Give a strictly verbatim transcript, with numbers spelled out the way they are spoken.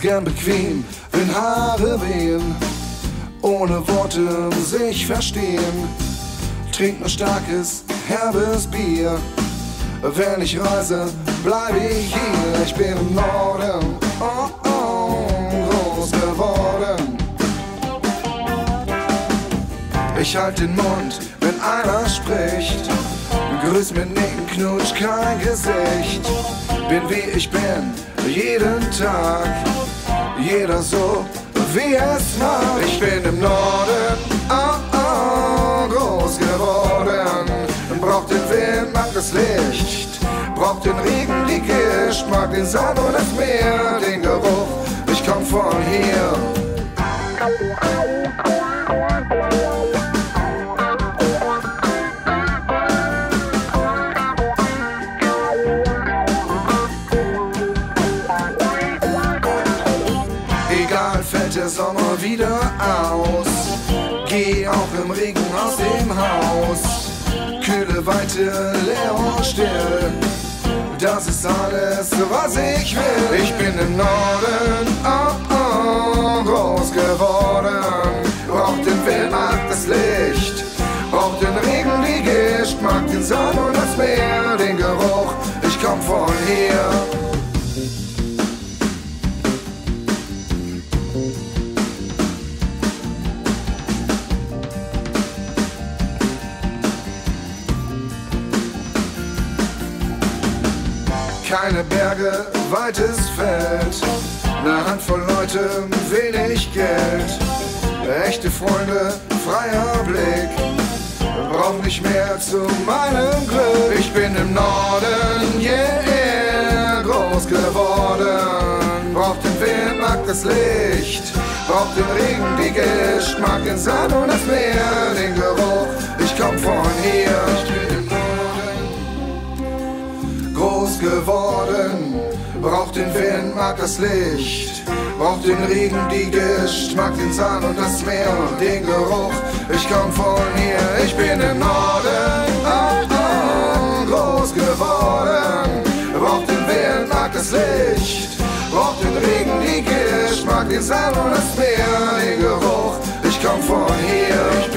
gern bequem, wenn Haare wehen, ohne Worte sich verstehen. Trink nur starkes, herbes Bier. Wenn ich reise, bleibe ich hier. Ich bin im Norden, oh oh, groß geworden. Ich halt den Mund, wenn einer spricht. Grüß mit Nicken, Knutsch, kein Gesicht. Bin wie ich bin, jeden Tag. Jeder so, wie es mag. Ich bin im Norden, oh oh, groß geworden. Braucht den Wind, mag das Licht. Braucht den Regen, die Gischt. Mag den Sand und das Meer, den Geruch. Ich komm von hier. Egal, fällt der Sommer wieder aus. Geh auch im Regen aus dem Haus. Kühle Weite, leer und still. Das ist alles, was ich will. Ich bin im Norden, oh oh, groß geworden. Braucht den Wind, mag das Licht. Braucht den Regen, die Gischt. Mag den Sand und das Meer, den Geruch. Ich komm von hier. Keine Berge, weites Feld, ne Handvoll Leute, wenig Geld. Echte Freunde, freier Blick, brauch nicht mehr zu meinem Glück. Ich bin im Norden, yeah, groß geworden. Braucht den Wind, mag das Licht, braucht den Regen, die Gischt. Mag den Sand und das Meer, den Geruch. Ich komm von hier. Ich bin im groß geworden, braucht den Wind, mag das Licht, braucht den Regen, die Gischt, mag den Sand und das Meer, den Geruch. Ich komm von hier, ich bin im Norden, oh, oh, groß geworden, braucht den Wind, mag das Licht, braucht den Regen, die Gischt, mag den Sand und das Meer, den Geruch. Ich komm von hier. Ich